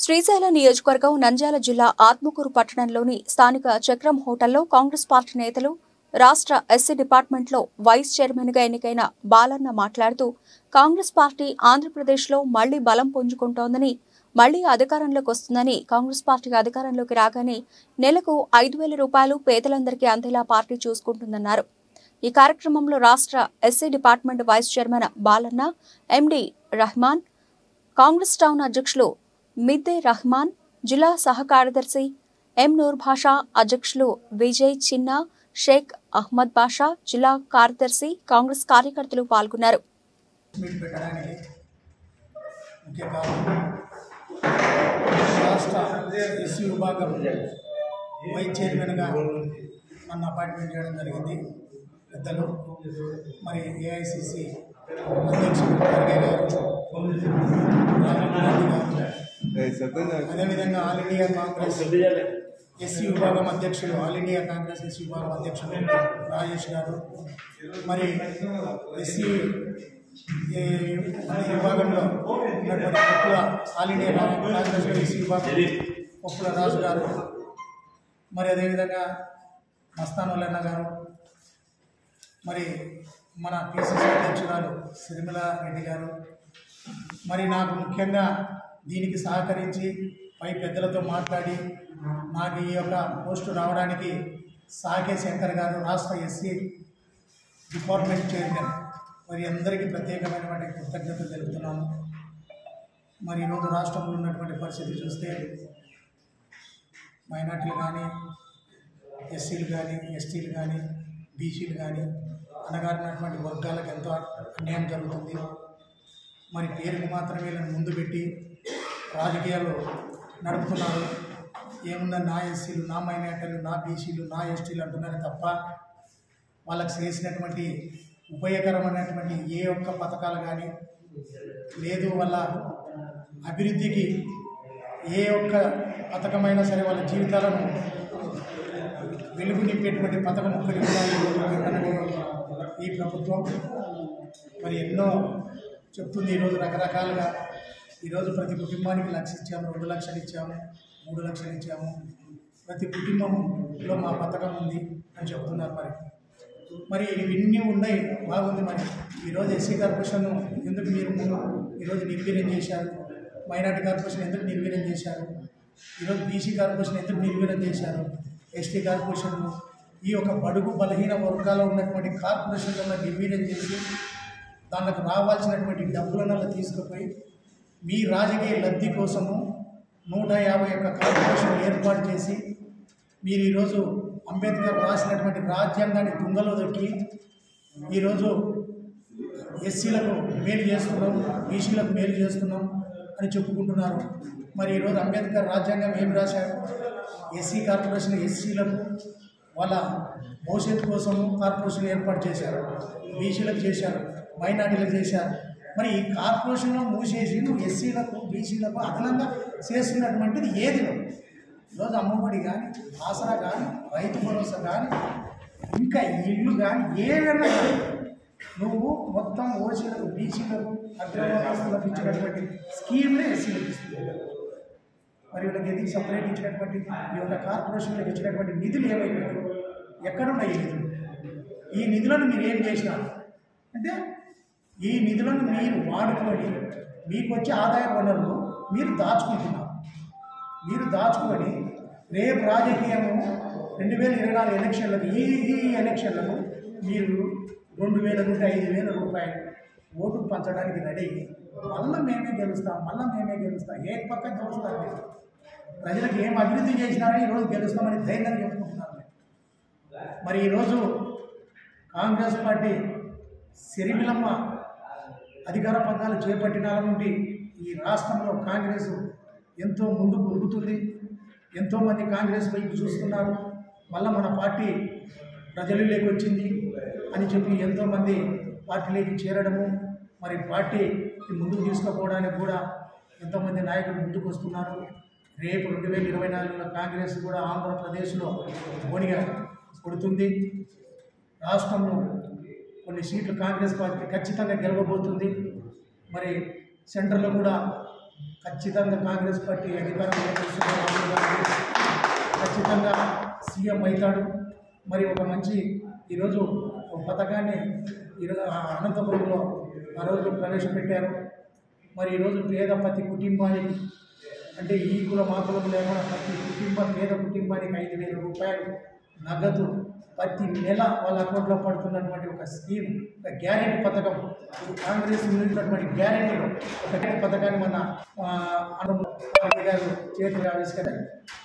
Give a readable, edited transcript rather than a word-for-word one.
శ్రీశైలం నియోజకవర్గం నంద్యాల జిల్లా ఆత్మకూరు పట్టణంలోని స్థానిక చక్రం హోటల్లో కాంగ్రెస్ పార్టీ నేతలు రాష్ట్ర ఎస్సీ డిపార్ట్మెంట్లో వైస్ చైర్మన్గా ఎన్నికైన బాలన్న మాట్లాడుతూ కాంగ్రెస్ పార్టీ ఆంధ్రప్రదేశ్లో మళ్లీ బలం పుంజుకుంటోందని, మళ్లీ అధికారంలోకి వస్తుందని, కాంగ్రెస్ పార్టీ అధికారంలోకి రాగానే నెలకు 5,000 రూపాయలు పేదలందరికీ అందేలా పార్టీ చూసుకుంటుందన్నారు. ఈ కార్యక్రమంలో రాష్ట్ర SC department vice chairman Balanna, M D Rahaman, Congress town అధ్యక్షులు మిద్దే రహమాన్, జిల్లా సహ కార్యదర్శి ఎం నూర్ భాషా, అధ్యక్షులు విజయ్ చిన్నా, షేక్ అహ్మద్ బాషా, జిల్లా కార్యదర్శి, కాంగ్రెస్ కార్యకర్తలు పాల్గొన్నారు. వైస్ చైర్మన్గా నన్ను అపాయింట్మెంట్ చేయడం జరిగింది. పెద్దలు మరి ఏఐసిసి అధ్యక్షులు ఖర్గే గారు, అదేవిధంగా ఆల్ ఇండియా కాంగ్రెస్ ఎస్సీ విభాగం అధ్యక్షులు, ఆల్ ఇండియా కాంగ్రెస్ ఎస్సీ విభాగం అధ్యక్షులు రాజేష్ గారు, మరి ఎస్సీ విభాగంలో ఉన్నటువంటి Koppula all India Congress SC విభాగం కొప్పుల రాజు గారు, మరి అదేవిధంగా మస్తానులన్న గారు, మరి మన పిసిసి అధ్యక్షురాలు సిరిమల రెడ్డి గారు, మరి నాకు ముఖ్యంగా దీనికి సహకరించి పై పెద్దలతో మాట్లాడి నాకు ఈ యొక్క పోస్టు రావడానికి సాకే శంకర్ గారు, రాష్ట్ర ఎస్సీ డిపార్ట్మెంట్ చైర్మన్, మరి అందరికీ ప్రత్యేకమైనటువంటి కృతజ్ఞతలు తెలుపుతున్నాను. మరి ఈరోజు రాష్ట్రంలో ఉన్నటువంటి పరిస్థితి చూస్తే మైనార్టీలు కానీ, ఎస్సీలు కానీ, ఎస్టీలు కానీ, బీసీలు కానీ అనగారినటువంటి వర్గాలకు ఎంతో అన్యాయం జరుగుతుంది. మరి పేరుకు మాత్రమే వీళ్ళని ముందు పెట్టి రాజకీయాలు నడుపుతున్నారు. ఏమున్నా నా ఎస్సీలు, నా మైనార్టీలు, నా బీసీలు, నా ఎస్టీలు అంటున్నారు తప్ప వాళ్ళకి చేసినటువంటి ఉపయోగకరమైనటువంటి ఏ ఒక్క పథకాలు కానీ లేదు, వాళ్ళ అభివృద్ధికి ఏ ఒక్క పథకమైనా సరే వాళ్ళ జీవితాలను వెలుగు నింపేటువంటి పథకం ఒక్కటి ఈ ప్రభుత్వం మరి ఎన్నో చెప్తుంది. ఈరోజు రకరకాలుగా ఈరోజు ప్రతి కుటుంబానికి 1,00,000 ఇచ్చాము, 2 లక్షలు ఇచ్చాము, 3 లక్షలు ఇచ్చాము, ప్రతి కుటుంబంలో మా పథకం ఉంది అని చెప్తున్నారు. మరి ఇవన్నీ ఉన్నాయి, బాగుంది. మరి ఈరోజు ఎస్సీ కార్పొరేషన్ ఎందుకు మీరు ఈరోజు నిర్వీర్యం చేశారు? మైనార్టీ కార్పొరేషన్ ఎందుకు నిర్వీర్యం చేశారు? ఈరోజు బీసీ కార్పొరేషన్ ఎందుకు నిర్వీర్యం చేశారు? ఎస్టీ కార్పొరేషన్లు ఈ యొక్క బడుగు బలహీన వర్గాల్లో ఉన్నటువంటి కార్పొరేషన్లను నిర్వీర్యం చేసి దానికి రావాల్సినటువంటి డబ్బులను తీసుకుపోయి మీ రాజకీయ లబ్ధి కోసము 151 కార్పొరేషన్ ఏర్పాటు చేసి మీరు ఈరోజు అంబేద్కర్ రాసినటువంటి రాజ్యాంగాన్ని తుంగలో దొక్కి ఈరోజు ఎస్సీలకు మేలు చేస్తున్నాం, బీసీలకు మేలు చేస్తున్నాం అని చెప్పుకుంటున్నారు. మరి ఈరోజు అంబేద్కర్ రాజ్యాంగం ఏమి రాశారు? ఎస్సీ కార్పొరేషన్ ఎస్సీలకు వాళ్ళ భవిష్యత్తు కోసం కార్పొరేషన్ ఏర్పాటు చేశారు, బీసీలకు చేశారు, మైనార్టీలకు చేశారు. మరి ఈ కార్పొరేషన్లో మూసేసి నువ్వు ఎస్సీలకు బీసీలకు అదనంగా చేస్తున్నటువంటిది ఏది? ఈరోజు అమ్మఒడి కానీ, ఆసరా కానీ, రైతు భరోసా కానీ, ఇంకా ఇల్లు కానీ ఏవైనా నువ్వు మొత్తం ఓసీలకు, బీసీలకు, అగ్రవర్గస్తులకు ఇచ్చినటువంటి స్కీమ్లే ఎస్సీలకు ఇస్తుంది. మరి వీళ్ళకి ఎందుకు సపరేట్ ఇచ్చినటువంటి ఈ యొక్క కార్పొరేషన్లకు ఇచ్చినటువంటి నిధులు ఏమైపోయాయి? ఎక్కడున్నాయి ఈ నిధులు? ఈ నిధులను మీరు ఏం చేసినారు అంటే ఈ నిధులను మీరు వాడుకొని మీకు వచ్చే ఆదాయ వనరులు మీరు దాచుకుంటున్నారు. మీరు దాచుకొని రేపు రాజకీయము 2024 ఎలక్షన్లకు ఈ ఎలక్షన్లకు మీరు 2,000 నుండి 5,000 రూపాయలు ఓటు పంచడానికి రెడీ. మళ్ళీ మేమే గెలుస్తాం, ఏ పక్క గెలుస్తారు? మీరు ప్రజలకు ఏం అభివృద్ధి చేసినారో ఈరోజు గెలుస్తామని ధైర్యంగా చెప్పుకుంటున్నారు. మరి ఈరోజు కాంగ్రెస్ పార్టీ సిరిమిలమ్మ అధికార పగ్గాలు చేపట్టిన నుండి ఈ రాష్ట్రంలో కాంగ్రెస్ ఎంతో ముందుకు ఉరుగుతుంది. ఎంతోమంది కాంగ్రెస్ వైపు చూస్తున్నారు. మళ్ళీ మన పార్టీ ప్రజలలోకి వచ్చింది అని చెప్పి ఎంతోమంది పార్టీలోకి చేరడము, మరి పార్టీకి ముందుకు తీసుకుపోవడానికి కూడా ఎంతోమంది నాయకులు ముందుకు వస్తున్నారు. రేపు 2024లో కాంగ్రెస్ కూడా ఆంధ్రప్రదేశ్లో బోనిగా కొడుతుంది. రాష్ట్రంలో కొన్ని సీట్లు కాంగ్రెస్ పార్టీ ఖచ్చితంగా గెలవబోతుంది. మరి సెంటర్లో కూడా ఖచ్చితంగా కాంగ్రెస్ పార్టీ అధికారంలోకి వస్తున్న రాహుల్ గాంధీ ఖచ్చితంగా సీఎం అవుతాడు. మరి ఒక మంచి ఈరోజు ఒక పథకాన్ని అనంతపురంలో ఆ రోజు ప్రవేశపెట్టారు. మరి ఈరోజు ప్రతి కుటుంబానికి అంటే ఈ కులం ఆ కులం లేకుండా పేద కుటుంబానికి 5,000 రూపాయలు నగదు ప్రతి నెల వాళ్ళ అకౌంట్లో పడుతున్నటువంటి ఒక స్కీమ్, ఒక గ్యారెంటీ పథకం, కాంగ్రెస్ ఉన్నటువంటి గ్యారెంటీలో ఒక పథకాన్ని మన గారు చేతులు ఆవిష్కరించారు.